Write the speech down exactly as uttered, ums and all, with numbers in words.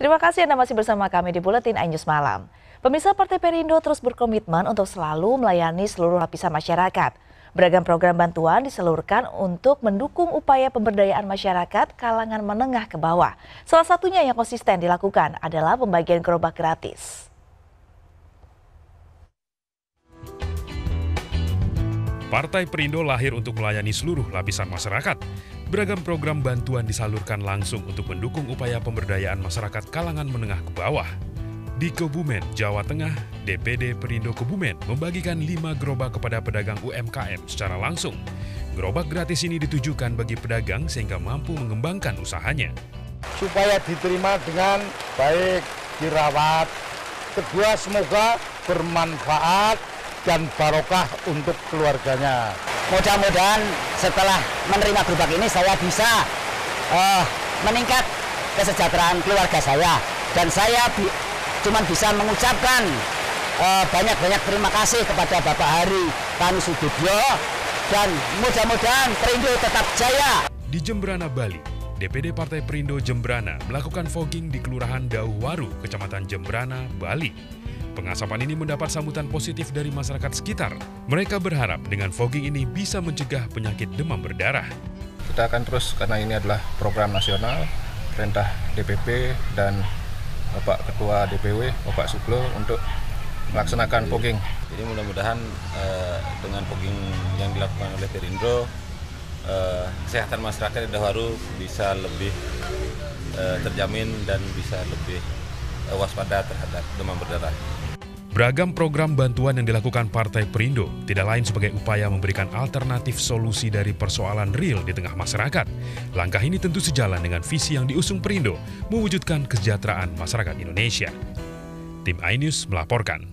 Terima kasih Anda masih bersama kami di Buletin iNews Malam. Pemirsa, Partai Perindo terus berkomitmen untuk selalu melayani seluruh lapisan masyarakat. Beragam program bantuan disalurkan untuk mendukung upaya pemberdayaan masyarakat kalangan menengah ke bawah. Salah satunya yang konsisten dilakukan adalah pembagian gerobak gratis. Partai Perindo lahir untuk melayani seluruh lapisan masyarakat. Beragam program bantuan disalurkan langsung untuk mendukung upaya pemberdayaan masyarakat kalangan menengah ke bawah. Di Kebumen, Jawa Tengah, D P D Perindo Kebumen membagikan lima gerobak kepada pedagang U M K M secara langsung. Gerobak gratis ini ditujukan bagi pedagang sehingga mampu mengembangkan usahanya. Supaya diterima dengan baik, dirawat. Kedua, semoga bermanfaat dan barokah untuk keluarganya. Mudah-mudahan setelah menerima gerobak ini saya bisa uh, meningkat kesejahteraan keluarga saya. Dan saya bi cuma bisa mengucapkan banyak-banyak uh, terima kasih kepada Bapak Hari Tanu Sudibyo. Dan mudah-mudahan Perindo tetap jaya. Di Jembrana, Bali, D P D Partai Perindo Jembrana melakukan fogging di Kelurahan Dauhwaru, Kecamatan Jembrana, Bali. Pengasapan ini mendapat sambutan positif dari masyarakat sekitar. Mereka berharap dengan fogging ini bisa mencegah penyakit demam berdarah. Kita akan terus, karena ini adalah program nasional, perintah D P P dan Bapak Ketua D P W, Bapak Suglo, untuk melaksanakan fogging. Jadi mudah-mudahan eh, dengan fogging yang dilakukan oleh Perindo, eh, kesehatan masyarakat di Dauhwaru bisa lebih eh, terjamin dan bisa lebih eh, waspada terhadap demam berdarah. Beragam program bantuan yang dilakukan Partai Perindo tidak lain sebagai upaya memberikan alternatif solusi dari persoalan real di tengah masyarakat. Langkah ini tentu sejalan dengan visi yang diusung Perindo, mewujudkan kesejahteraan masyarakat Indonesia. Tim iNews melaporkan.